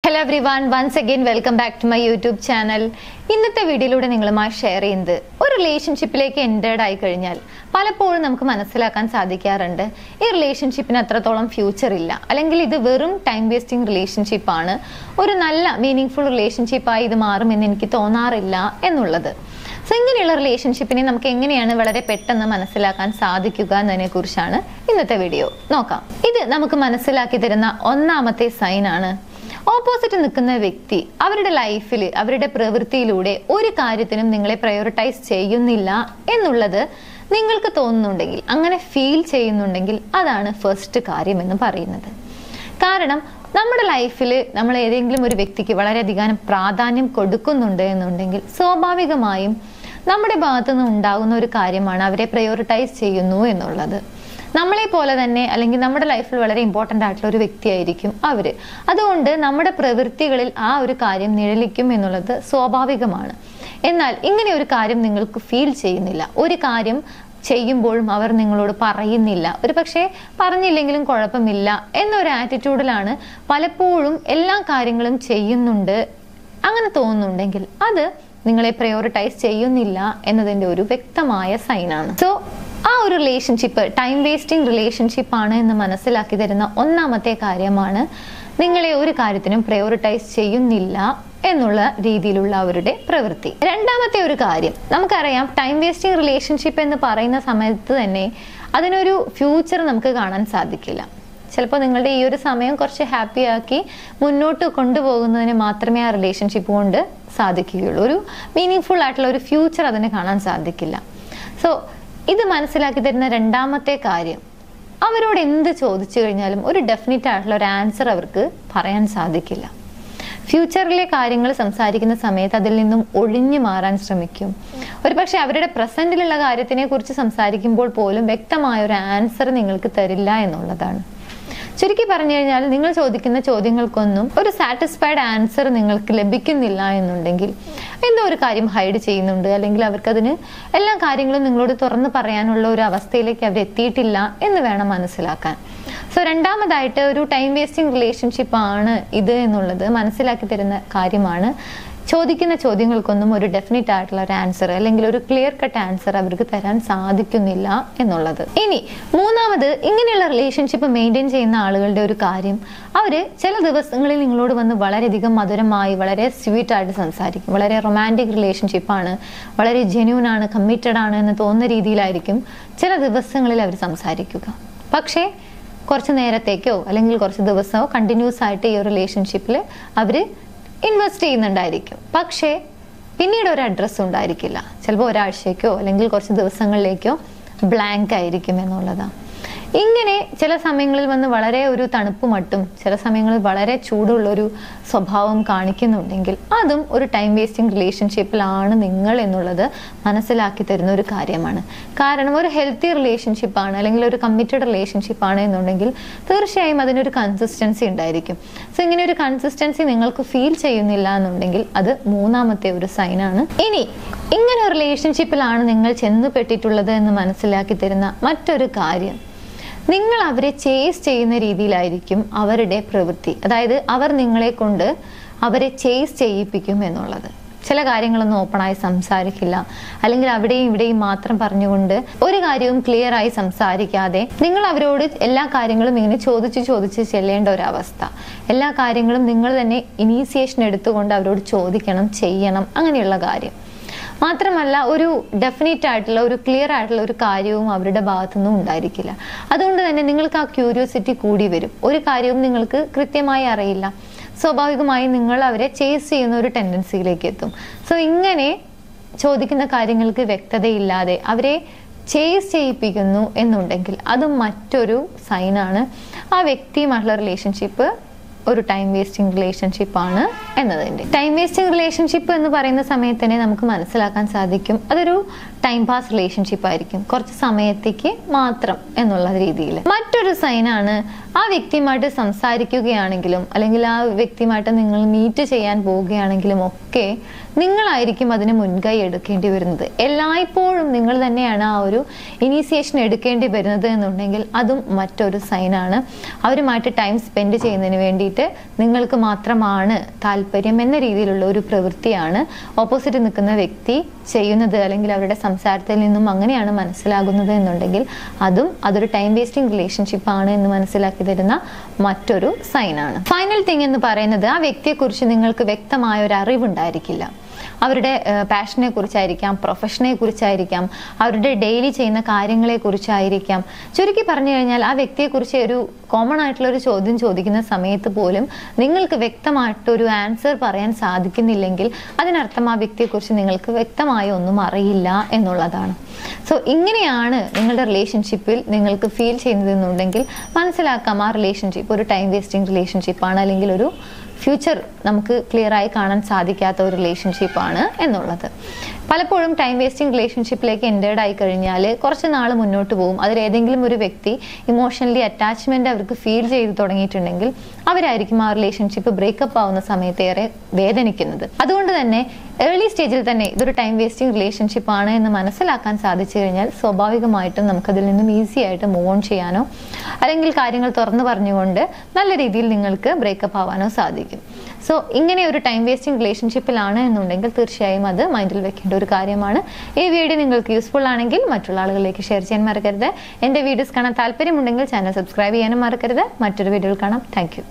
Hello everyone, once again welcome back to my YouTube channel. ഇന്നത്തെ വീഡിയോയിലൂടെ നിങ്ങളുമായി share ചെയ്യുന്നത് ഒരു റിലേഷൻഷിപ്പിലേക്ക് എൻറ്റേർഡ് ആയി കഴിഞ്ഞാൽ പലപ്പോഴും നമുക്ക് മനസ്സിലാക്കാൻ സാധിക്കാറുണ്ട് ഈ റിലേഷൻഷിപ്പിന് അത്രത്തോളം ഫ്യൂച്ചർ ഇല്ല, അല്ലെങ്കിൽ ഇത് വെറും ടൈം വേസ്റ്റിംഗ് റിലേഷൻഷിപ്പ് ആണ്, ഒരു നല്ല മീനിങ്ഫുൾ റിലേഷൻഷിപ്പായി ഇത് മാറുമെന്ന് എനിക്ക് തോന്നാറില്ല എന്നുള്ളത്. സോ ഇങ്ങനെയുള്ള റിലേഷൻഷിപ്പിനെ നമുക്ക് എങ്ങനെയാണ് വളരെ പെട്ടെന്ന് മനസ്സിലാക്കാൻ സാധിക്കുക എന്നതിനെ കുറിച്ചാണ് ഇന്നത്തെ വീഡിയോ നോക്കാം. ഇത് നമുക്ക് മനസ്സിലാക്കി തരുന്ന ഒന്നാമത്തെ സൈൻ ആണ് ഓപ്പോസിറ്റ് നിൽക്കുന്ന വ്യക്തി അവരുടെ ലൈഫിൽ അവരുടെ പ്രവൃത്തിയിലൂടെ ഒരു കാര്യത്തിനും നിങ്ങളെ പ്രയോറിറ്റൈസ് ചെയ്യുന്നില്ല എന്നുള്ളത് നിങ്ങൾക്ക് തോന്നുന്നുണ്ടെങ്കിൽ, അങ്ങനെ ഫീൽ ചെയ്യുന്നുണ്ടെങ്കിൽ അതാണ് ഫസ്റ്റ് കാര്യം എന്ന് പറയുന്നത്. കാരണം നമ്മുടെ ലൈഫിൽ നമ്മൾ ഏതെങ്കിലും ഒരു വ്യക്തിക്ക് വളരെയധികം പ്രാധാന്യം കൊടുക്കുന്നുണ്ട് എന്നുണ്ടെങ്കിൽ സ്വാഭാവികമായും നമ്മുടെ ഭാഗത്തുനിന്ന് ഉണ്ടാകുന്ന ഒരു കാര്യമാണ് അവരെ പ്രയോറിറ്റൈസ് ചെയ്യുന്നു എന്നുള്ളത്. നമ്മളെ പോലെ തന്നെ അല്ലെങ്കിൽ നമ്മുടെ ലൈഫിൽ വളരെ ഇമ്പോർട്ടൻ്റ് ആയിട്ടുള്ള ഒരു വ്യക്തിയായിരിക്കും അവര്. അതുകൊണ്ട് നമ്മുടെ പ്രവൃത്തികളിൽ ആ ഒരു കാര്യം നിഴലിക്കും എന്നുള്ളത് സ്വാഭാവികമാണ്. എന്നാൽ ഇങ്ങനെ ഒരു കാര്യം നിങ്ങൾക്ക് ഫീൽ ചെയ്യുന്നില്ല, ഒരു കാര്യം ചെയ്യുമ്പോഴും അവർ നിങ്ങളോട് പറയുന്നില്ല, ഒരു പക്ഷേ പറഞ്ഞില്ലെങ്കിലും കുഴപ്പമില്ല എന്നൊരു ആറ്റിറ്റ്യൂഡിലാണ് പലപ്പോഴും എല്ലാ കാര്യങ്ങളും ചെയ്യുന്നുണ്ട് അങ്ങനെ തോന്നുന്നുണ്ടെങ്കിൽ അത് നിങ്ങളെ പ്രയോറിറ്റൈസ് ചെയ്യുന്നില്ല എന്നതിന്റെ ഒരു വ്യക്തമായ സൈനാണ്. സോ ആ ഒരു റിലേഷൻഷിപ്പ് ടൈം വേസ്റ്റിംഗ് റിലേഷൻഷിപ്പ് ആണ് എന്ന് മനസ്സിലാക്കി തരുന്ന ഒന്നാമത്തെ കാര്യമാണ് നിങ്ങളെ ഒരു കാര്യത്തിനും പ്രയോറിറ്റൈസ് ചെയ്യുന്നില്ല എന്നുള്ള രീതിയിലുള്ള അവരുടെ പ്രവൃത്തി. രണ്ടാമത്തെ ഒരു കാര്യം നമുക്കറിയാം, ടൈം വേസ്റ്റിംഗ് റിലേഷൻഷിപ്പ് എന്ന് പറയുന്ന സമയത്ത് തന്നെ അതിനൊരു ഫ്യൂച്ചർ നമുക്ക് കാണാൻ സാധിക്കില്ല. ചിലപ്പോൾ നിങ്ങളുടെ ഈ ഒരു സമയം കുറച്ച് ഹാപ്പി ആക്കി മുന്നോട്ട് കൊണ്ടുപോകുന്നതിന് മാത്രമേ ആ റിലേഷൻഷിപ്പ് കൊണ്ട് സാധിക്കുകയുള്ളൂ. ഒരു മീനിങ് ആയിട്ടുള്ള ഒരു ഫ്യൂച്ചർ അതിന് കാണാൻ സാധിക്കില്ല. സോ ഇത് മനസ്സിലാക്കി തരുന്ന രണ്ടാമത്തെ കാര്യം, അവരോട് എന്ത് ചോദിച്ചു കഴിഞ്ഞാലും ഒരു ഡെഫിനറ്റ് ആയിട്ടുള്ള ഒരു ആൻസർ അവർക്ക് പറയാൻ സാധിക്കില്ല. ഫ്യൂച്ചറിലെ കാര്യങ്ങൾ സംസാരിക്കുന്ന സമയത്ത് അതിൽ നിന്നും ഒഴിഞ്ഞു മാറാൻ ശ്രമിക്കും. ഒരു പക്ഷെ അവരുടെ പ്രസന്റിലുള്ള കാര്യത്തിനെ കുറിച്ച് സംസാരിക്കുമ്പോൾ പോലും വ്യക്തമായ ഒരു ആൻസർ നിങ്ങൾക്ക് തരില്ല എന്നുള്ളതാണ്. ചുരുക്കി പറഞ്ഞു കഴിഞ്ഞാൽ നിങ്ങൾ ചോദിക്കുന്ന ചോദ്യങ്ങൾക്കൊന്നും ഒരു സാറ്റിസ്ഫൈഡ് ആൻസർ നിങ്ങൾക്ക് ലഭിക്കുന്നില്ല എന്നുണ്ടെങ്കിൽ എന്തോ ഒരു കാര്യം ഹൈഡ് ചെയ്യുന്നുണ്ട്, അല്ലെങ്കിൽ അവർക്കതിന് എല്ലാ കാര്യങ്ങളും നിങ്ങളോട് തുറന്നു പറയാനുള്ള ഒരു അവസ്ഥയിലേക്ക് അവർ എത്തിയിട്ടില്ല എന്ന് വേണം മനസ്സിലാക്കാൻ. സോ രണ്ടാമതായിട്ട് ഒരു ടൈം വേസ്റ്റിംഗ് റിലേഷൻഷിപ്പ് ആണ് ഇത് എന്നുള്ളത് മനസ്സിലാക്കി തരുന്ന കാര്യമാണ് ചോദിക്കുന്ന ചോദ്യങ്ങൾക്കൊന്നും ഒരു ഡെഫിനറ്റ് ആയിട്ടുള്ള ഒരു ആൻസർ അല്ലെങ്കിൽ ഒരു ക്ലിയർ കട്ട് ആൻസർ അവർക്ക് തരാൻ സാധിക്കുന്നില്ല എന്നുള്ളത്. ഇനി മൂന്നാമത്, ഇങ്ങനെയുള്ള റിലേഷൻഷിപ്പ് മെയിൻറ്റെയിൻ ചെയ്യുന്ന ആളുകളുടെ ഒരു കാര്യം, അവര് ചില ദിവസങ്ങളിൽ നിങ്ങളോട് വന്ന് വളരെയധികം മധുരമായി വളരെ സ്വീറ്റ് ആയിട്ട് സംസാരിക്കും. വളരെ റൊമാൻറ്റിക് റിലേഷൻഷിപ്പാണ്, വളരെ ജെന്യൂൻ ആണ്, കമ്മിറ്റഡ് ആണ് എന്ന് തോന്നുന്ന രീതിയിലായിരിക്കും ചില ദിവസങ്ങളിൽ അവർ സംസാരിക്കുക. പക്ഷേ കുറച്ച് നേരത്തേക്കോ അല്ലെങ്കിൽ കുറച്ച് ദിവസമോ കണ്ടിന്യൂസ് ആയിട്ട് ഈ ഒരു റിലേഷൻഷിപ്പിൽ അവര് ഇൻവെസ്റ്റ് ചെയ്യുന്നുണ്ടായിരിക്കും. പക്ഷേ പിന്നീട് ഒരു അഡ്രസ്സ് ഉണ്ടായിരിക്കില്ല. ചിലപ്പോൾ ഒരാഴ്ചയ്ക്കോ അല്ലെങ്കിൽ കുറച്ച് ദിവസങ്ങളിലേക്കോ ബ്ലാങ്ക് ആയിരിക്കും എന്നുള്ളതാണ്. ഇങ്ങനെ ചില സമയങ്ങളിൽ വന്ന് വളരെ ഒരു തണുപ്പ് മട്ടും ചില സമയങ്ങളിൽ വളരെ ചൂടുള്ളൊരു സ്വഭാവം കാണിക്കുന്നുണ്ടെങ്കിൽ അതും ഒരു ടൈം വേസ്റ്റിംഗ് റിലേഷൻഷിപ്പിലാണ് നിങ്ങൾ എന്നുള്ളത് മനസ്സിലാക്കി തരുന്ന ഒരു കാര്യമാണ്. കാരണം ഒരു ഹെൽത്തി റിലേഷൻഷിപ്പാണ് അല്ലെങ്കിൽ ഒരു കമ്മിറ്റഡ് റിലേഷൻഷിപ്പാണ് എന്നുണ്ടെങ്കിൽ തീർച്ചയായും അതിനൊരു കൺസിസ്റ്റൻസി ഉണ്ടായിരിക്കും. സോ ഇങ്ങനെ ഒരു കൺസിസ്റ്റൻസി നിങ്ങൾക്ക് ഫീൽ ചെയ്യുന്നില്ല എന്നുണ്ടെങ്കിൽ അത് മൂന്നാമത്തെ ഒരു സൈനാണ്. ഇനി ഇങ്ങനെ ഒരു റിലേഷൻഷിപ്പിലാണ് നിങ്ങൾ ചെന്നുപെട്ടിട്ടുള്ളത് എന്ന് മനസ്സിലാക്കി തരുന്ന മറ്റൊരു കാര്യം, നിങ്ങൾ അവരെ ചേസ് ചെയ്യുന്ന രീതിയിലായിരിക്കും അവരുടെ പ്രവൃത്തി. അതായത് അവർ നിങ്ങളെ കൊണ്ട് അവരെ ചേസ് ചെയ്യിപ്പിക്കും എന്നുള്ളത്. ചില കാര്യങ്ങളൊന്നും ഓപ്പണായി സംസാരിക്കില്ല, അല്ലെങ്കിൽ അവിടെയും ഇവിടെയും മാത്രം പറഞ്ഞുകൊണ്ട് ഒരു കാര്യവും ക്ലിയർ ആയി സംസാരിക്കാതെ നിങ്ങൾ അവരോട് എല്ലാ കാര്യങ്ങളും ഇങ്ങനെ ചോദിച്ച് ചെല്ലേണ്ട ഒരവസ്ഥ. എല്ലാ കാര്യങ്ങളും നിങ്ങൾ തന്നെ ഇനീസിയേഷൻ എടുത്തുകൊണ്ട് അവരോട് ചോദിക്കണം, ചെയ്യണം, അങ്ങനെയുള്ള കാര്യം. മാത്രമല്ല ഒരു ഡെഫിനറ്റ് ആയിട്ടുള്ള ഒരു ക്ലിയർ ആയിട്ടുള്ള ഒരു കാര്യവും അവരുടെ ഭാഗത്തുനിന്നും ഉണ്ടായിരിക്കില്ല. അതുകൊണ്ട് തന്നെ നിങ്ങൾക്ക് ആ ക്യൂരിയോസിറ്റി കൂടി വരും. ഒരു കാര്യവും നിങ്ങൾക്ക് കൃത്യമായി അറിയില്ല, സ്വാഭാവികമായും നിങ്ങൾ അവരെ ചേസ് ചെയ്യുന്ന ഒരു ടെൻഡൻസിയിലേക്ക് എത്തും. സോ ഇങ്ങനെ ചോദിക്കുന്ന കാര്യങ്ങൾക്ക് വ്യക്തതയില്ലാതെ അവരെ ചേസ് ചെയ്യിപ്പിക്കുന്നു എന്നുണ്ടെങ്കിൽ അതും മറ്റൊരു സൈനാണ് ആ വ്യക്തിയുമായിട്ടുള്ള റിലേഷൻഷിപ്പ് ഒരു ടൈം വേസ്റ്റിംഗ് റിലേഷൻഷിപ്പ് ആണ് എന്നതിൻ്റെ. ടൈം വേസ്റ്റിംഗ് റിലേഷൻഷിപ്പ് എന്ന് പറയുന്ന സമയത്ത് തന്നെ നമുക്ക് മനസ്സിലാക്കാൻ സാധിക്കും അതൊരു ടൈം പാസ് റിലേഷൻഷിപ്പ് ആയിരിക്കും, കുറച്ച് സമയത്തേക്ക് മാത്രം എന്നുള്ള രീതിയിൽ. മറ്റൊരു സൈനാണ് ആ വ്യക്തിയുമായിട്ട് സംസാരിക്കുകയാണെങ്കിലും അല്ലെങ്കിൽ ആ വ്യക്തിയുമായിട്ട് നിങ്ങൾ മീറ്റ് ചെയ്യാൻ പോവുകയാണെങ്കിലും ഒക്കെ നിങ്ങളായിരിക്കും അതിന് മുൻകൈ എടുക്കേണ്ടി വരുന്നത്. എല്ലായ്പ്പോഴും നിങ്ങൾ തന്നെയാണ് ആ ഒരു ഇനീസിയേഷൻ എടുക്കേണ്ടി വരുന്നത് എന്നുണ്ടെങ്കിൽ അതും മറ്റൊരു സൈനാണ്. അവരുമായിട്ട് ടൈം സ്പെൻഡ് ചെയ്യുന്നതിന് വേണ്ടിയിട്ട് ഓപ്പോസിറ്റ് നിങ്ങൾക്ക് മാത്രമാണ് താല്പര്യം എന്ന രീതിയിലുള്ള ഒരു പ്രവൃത്തിയാണ് ഓപ്പോസിറ്റ് നിൽക്കുന്ന വ്യക്തി ചെയ്യുന്നത്, അല്ലെങ്കിൽ അവരുടെ സംസാരത്തിൽ നിന്നും അങ്ങനെയാണ് മനസ്സിലാകുന്നത് എന്നുണ്ടെങ്കിൽ അതൊരു ടൈം വേസ്റ്റിംഗ് റിലേഷൻഷിപ്പ് ആണ് എന്ന് മനസ്സിലാക്കി തരുന്ന മറ്റൊരു സൈനാണ്. ഫൈനൽ തിങ് എന്ന് പറയുന്നത്, ആ വ്യക്തിയെക്കുറിച്ച് നിങ്ങൾക്ക് വ്യക്തമായ ഒരു അറിവുണ്ടായിരിക്കില്ല. അവരുടെ പാഷനെ കുറിച്ചായിരിക്കാം, പ്രൊഫഷനെ കുറിച്ചായിരിക്കാം, അവരുടെ ഡെയിലി ചെയ്യുന്ന കാര്യങ്ങളെ കുറിച്ചായിരിക്കാം. ചുരുക്കി പറഞ്ഞു കഴിഞ്ഞാൽ ആ വ്യക്തിയെക്കുറിച്ച് ഒരു കോമൺ ആയിട്ടുള്ള ഒരു ചോദ്യം ചോദിക്കുന്ന സമയത്ത് പോലും നിങ്ങൾക്ക് വ്യക്തമായിട്ടൊരു ആൻസർ പറയാൻ സാധിക്കുന്നില്ലെങ്കിൽ അതിനർത്ഥം ആ വ്യക്തിയെക്കുറിച്ച് നിങ്ങൾക്ക് വ്യക്തമായ ഒന്നും അറിയില്ല എന്നുള്ളതാണ്. സോ ഇങ്ങനെയാണ് നിങ്ങളുടെ റിലേഷൻഷിപ്പിൽ നിങ്ങൾക്ക് ഫീൽ ചെയ്യുന്നതെന്നുണ്ടെങ്കിൽ മനസ്സിലാക്കാം ആ റിലേഷൻഷിപ്പ് ഒരു ടൈം വേസ്റ്റിംഗ് റിലേഷൻഷിപ്പാണ്, അല്ലെങ്കിൽ ഒരു ഫ്യൂച്ചർ നമുക്ക് ക്ലിയർ ആയി കാണാൻ സാധിക്കാത്ത ഒരു റിലേഷൻഷിപ്പാണ് എന്നുള്ളത്. പലപ്പോഴും ടൈം വേസ്റ്റിംഗ് റിലേഷൻഷിപ്പിലേക്ക് എൻറ്റേർഡ് ആയി കഴിഞ്ഞാൽ കുറച്ച് നാൾ മുന്നോട്ട് പോകും. അതിലേതെങ്കിലും ഒരു വ്യക്തി ഇമോഷണലി അറ്റാച്ച്മെന്റ് അവർക്ക് ഫീൽ ചെയ്ത് തുടങ്ങിയിട്ടുണ്ടെങ്കിൽ അവരായിരിക്കും ആ റിലേഷൻഷിപ്പ് ബ്രേക്കപ്പ് ആവുന്ന സമയത്ത് ഏറെ വേദനിക്കുന്നത്. അതുകൊണ്ട് തന്നെ ഏർലി സ്റ്റേജിൽ തന്നെ ഇതൊരു ടൈം വേസ്റ്റിംഗ് റിലേഷൻഷിപ്പ് ആണ് എന്ന് മനസ്സിലാക്കാൻ സാധിച്ചു കഴിഞ്ഞാൽ സ്വാഭാവികമായിട്ടും നമുക്കതിൽ നിന്നും ഈസി ആയിട്ട് മൂവ് ഓൺ ചെയ്യാനോ അല്ലെങ്കിൽ കാര്യങ്ങൾ തുറന്നു പറഞ്ഞുകൊണ്ട് നല്ല രീതിയിൽ നിങ്ങൾക്ക് ബ്രേക്കപ്പ് ആവാനോ സാധിക്കും. സോ ഇങ്ങനെ ഒരു ടൈം വേസ്റ്റിംഗ് റിലേഷൻഷിപ്പിലാണ് എന്നുണ്ടെങ്കിൽ തീർച്ചയായും അത് മൈൻഡിൽ വെക്കേണ്ട ഒരു കാര്യമാണ്. ഈ വീഡിയോ നിങ്ങൾക്ക് യൂസ്ഫുൾ ആണെങ്കിൽ മറ്റുള്ള ആളുകളിലേക്ക് ഷെയർ ചെയ്യാൻ മറക്കരുത്. എൻ്റെ വീഡിയോസ് കാണാൻ താല്പര്യമുണ്ടെങ്കിൽ ചാനൽ സബ്സ്ക്രൈബ് ചെയ്യാനും മറക്കരുത്. മറ്റൊരു വീഡിയോയിൽ കാണാം. Thank U.